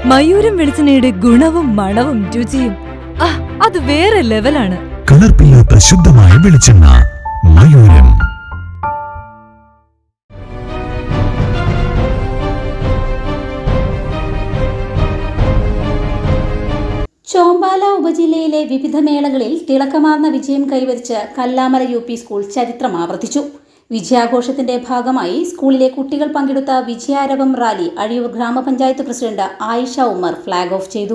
മയൂരം വെളിച്ചെണ്ണയുടെ ഗുണവും മണവും രുചിയും അത് വേറെ ലെവലാണ്. കലർപ്പില്ലാത്ത ശുദ്ധമായ വെളിച്ചെണ്ണ മയൂരം. ചോമ്പാല ഉപജില്ലയിലെ വിവിധ മേളകളിൽ തിളക്കമാർന്ന വിജയം കൈവരിച്ച് കല്ലാമല UP സ്കൂൾ ചരിത്രം ആവർത്തിച്ചു. വിജയാഘോഷത്തിന്റെ ഭാഗമായി സ്കൂളിലെ കുട്ടികൾ പങ്കെടുത്ത വിജയാരവം റാലി അഴിയൂർ ഗ്രാമപഞ്ചായത്ത് president Ayisha Umar flag off ചെയ്തു.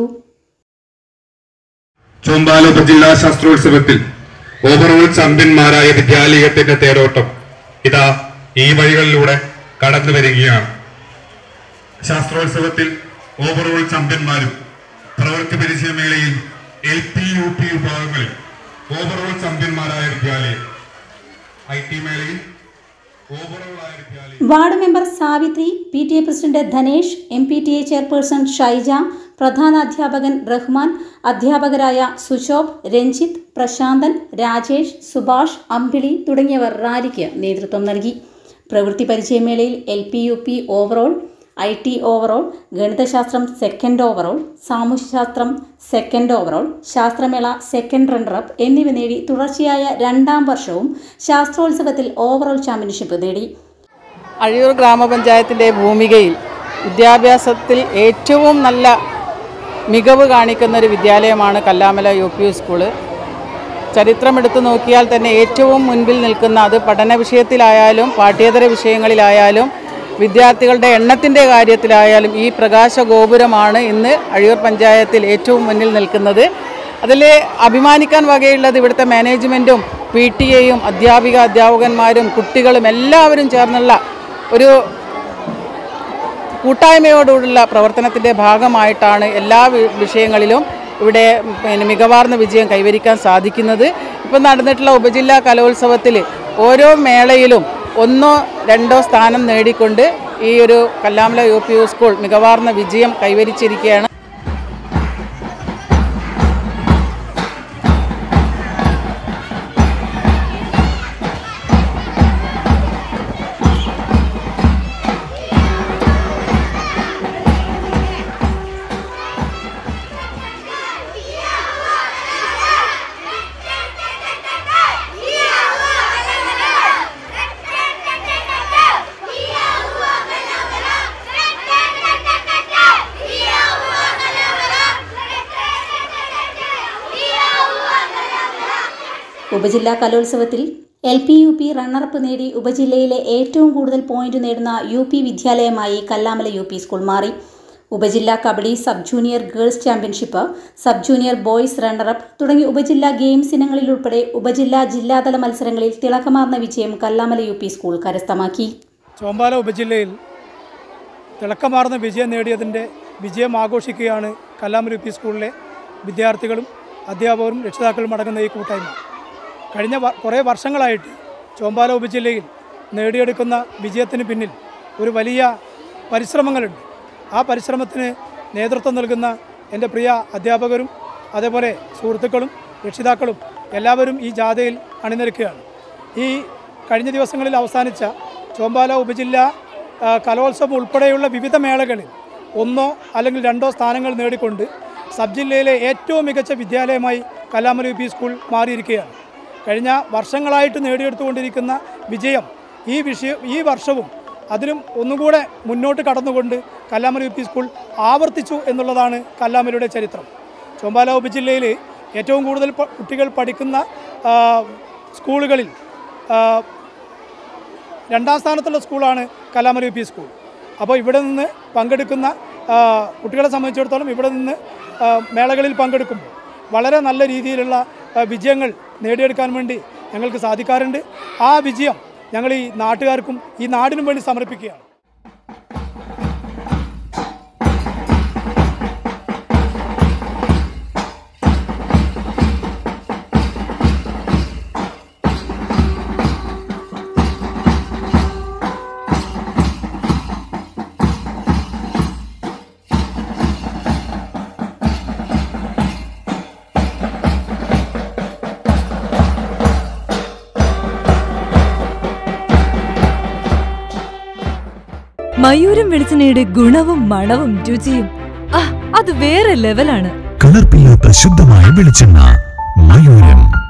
ചോമ്പാല ഉപജില്ലാ ശാസ്ത്രോത്സവത്തിൽ ഓവറോൾ ചാമ്പ്യന്മാരായ വിദ്യാലയത്തിന്റെ തേരോട്ടം ഇതാ ഈ വഴികളിലൂടെ കടന്നു വരികയാണ്. ശാസ്ത്രോത്സവത്തിൽ ഓവറോൾ ചാമ്പ്യന്മാരും പ്രവൃത്തി പരിചയമേളയിൽ LP UP വിഭാഗങ്ങളിൽ ഓവറോൾ ചാമ്പ്യന്മാരായ വിദ്യാലയം, IT മേളയിൽ ഓവറോൾ ആയ വിദ്യാലയം. Ward member Savithri, PTA president Dhanesh, MPTA chairperson Shaija, പ്രധാന അധ്യാപകൻ റഹ്മാൻ, അധ്യാപകരായ സുശോഭ്, രഞ്ജിത്ത്, പ്രശാന്തൻ, രാജേഷ്, സുഭാഷ്, അമ്പിളി തുടങ്ങിയവർ റാലിക്ക് നേതൃത്വം നൽകി. പ്രവൃത്തി പരിചയമേളയിൽ LP UP overall, IT overall, ഗണിതശാസ്ത്രം സെക്കൻഡ് ഓവറോൾ, സാമൂഹ്യശാസ്ത്രം സെക്കൻഡ് ഓവറോൾ, ശാസ്ത്രമേള സെക്കൻഡ് റണ്ണറപ്പ് എന്നിവ നേടി തുടർച്ചയായ 2ാം വർഷവും ശാസ്ത്രോത്സവത്തിൽ ഓവറോൾ ചാമ്പ്യൻഷിപ്പ് നേടി. അഴിയൂർ ഗ്രാമപഞ്ചായത്തിൻ്റെ ഭൂമികയിൽ വിദ്യാഭ്യാസത്തിൽ ഏറ്റവും നല്ല മികവ് കാണിക്കുന്ന ഒരു വിദ്യാലയമാണ് കല്ലാമല UP സ്കൂള്. ചരിത്രമെടുത്തു നോക്കിയാൽ തന്നെ ഏറ്റവും മുൻപിൽ നിൽക്കുന്ന, അത് പഠന വിഷയത്തിലായാലും പാഠ്യേതര വിഷയങ്ങളിലായാലും വിദ്യാർത്ഥികളുടെ എണ്ണത്തിൻ്റെ കാര്യത്തിലായാലും ഈ പ്രകാശ ഗോപുരമാണ് ഇന്ന് അഴിയൂർ പഞ്ചായത്തിൽ ഏറ്റവും മുന്നിൽ നിൽക്കുന്നത്. അതിൽ അഭിമാനിക്കാൻ വകയുള്ളത് ഇവിടുത്തെ മാനേജ്മെൻറ്റും PTA-യും അധ്യാപകന്മാരും കുട്ടികളും എല്ലാവരും ചേർന്നുള്ള ഒരു കൂട്ടായ്മയോടുള്ള പ്രവർത്തനത്തിൻ്റെ ഭാഗമായിട്ടാണ് എല്ലാ വിഷയങ്ങളിലും ഇവിടെ മികവാർന്ന വിജയം കൈവരിക്കാൻ സാധിക്കുന്നത്. ഇപ്പം നടന്നിട്ടുള്ള ഉപജില്ലാ കലോത്സവത്തിൽ ഓരോ മേളയിലും 1, 2 സ്ഥാനം നേടിക്കൊണ്ട് ഈ ഒരു കല്ലാമല UP സ്കൂൾ മികവാർന്ന വിജയം കൈവരിച്ചിരിക്കുകയാണ്. ഉപജില്ലാ കലോത്സവത്തിൽ LP UP റണ്ണറപ്പ് നേടി ഉപജില്ലയിലെ ഏറ്റവും കൂടുതൽ പോയിന്റ് നേടുന്ന UP വിദ്യാലയമായി കല്ലാമല UP സ്കൂൾ മാറി. ഉപജില്ലാ kabaddi, sub junior girls championship, sub junior boys runner up തുടങ്ങി ഉപജില്ലാ ഗെയിംസ് ഇനങ്ങളിലുൾപ്പെടെ ഉപജില്ലാ ജില്ലാതല മത്സരങ്ങളിൽ തിളക്കമാർന്ന വിജയം കല്ലാമല UP സ്കൂൾ കരസ്ഥമാക്കി. ചോമ്പാല ഉപജില്ലയിൽ തിളക്കമാർന്ന വിജയം നേടിയതിൻ്റെ വിജയം ആഘോഷിക്കുകയാണ് കല്ലാമല UP സ്കൂളിലെ വിദ്യാർത്ഥികളും അധ്യാപകരും രക്ഷിതാക്കളും അടങ്ങുന്ന ഈ കൂട്ടായ്മ. കഴിഞ്ഞ കുറേ വർഷങ്ങളായിട്ട് ചോമ്പാല ഉപജില്ലയിൽ നേടിയെടുക്കുന്ന വിജയത്തിന് പിന്നിൽ ഒരു വലിയ പരിശ്രമങ്ങളുണ്ട്. ആ പരിശ്രമത്തിന് നേതൃത്വം നൽകുന്ന എൻ്റെ പ്രിയ അധ്യാപകരും അതേപോലെ സുഹൃത്തുക്കളും രക്ഷിതാക്കളും എല്ലാവരും ഈ ജാഥയിൽ അണിനിരക്കുകയാണ്. ഈ കഴിഞ്ഞ ദിവസങ്ങളിൽ അവസാനിച്ച ചോമ്പാല ഉപജില്ലാ കലോത്സവം ഉൾപ്പെടെയുള്ള വിവിധ മേളകളിൽ 1 അല്ലെങ്കിൽ 2 സ്ഥാനങ്ങൾ നേടിക്കൊണ്ട് സബ് ജില്ലയിലെ ഏറ്റവും മികച്ച വിദ്യാലയമായി കല്ലാമല UP സ്കൂൾ മാറിയിരിക്കുകയാണ്. കഴിഞ്ഞ വർഷങ്ങളായിട്ട് നേടിയെടുത്തുകൊണ്ടിരിക്കുന്ന വിജയം ഈ വർഷവും അതിലും ഒന്നുകൂടെ മുന്നോട്ട് കടന്നുകൊണ്ട് കല്ലാമല UP സ്കൂൾ ആവർത്തിച്ചു എന്നുള്ളതാണ് കല്ലാമലയുടെ ചരിത്രം. ചോമ്പാല ഉപജില്ലയിൽ ഏറ്റവും കൂടുതൽ കുട്ടികൾ പഠിക്കുന്ന സ്കൂളുകളിൽ 2ാം സ്ഥാനത്തുള്ള സ്കൂളാണ് കല്ലാമല UP സ്കൂൾ. അപ്പോൾ ഇവിടെ നിന്ന് പങ്കെടുക്കുന്ന കുട്ടികളെ സംബന്ധിച്ചിടത്തോളം ഇവിടെ നിന്ന് മേളകളിൽ പങ്കെടുക്കുമ്പോൾ വളരെ നല്ല രീതിയിലുള്ള വിജയങ്ങൾ നേടിയെടുക്കാൻ വേണ്ടി ഞങ്ങൾക്ക് സാധിക്കാറുണ്ട്. ആ വിജയം ഞങ്ങൾ ഈ നാട്ടുകാർക്കും ഈ നാടിനും വേണ്ടി സമർപ്പിക്കുകയാണ്. മയൂരം വെളിച്ചെണ്ണയുടെ ഗുണവും മണവും രുചിയും അത് വേറെ ലെവലാണ്. കലർപ്പില്ലാത്ത ശുദ്ധമായ വെളിച്ചെണ്ണ മയൂരം.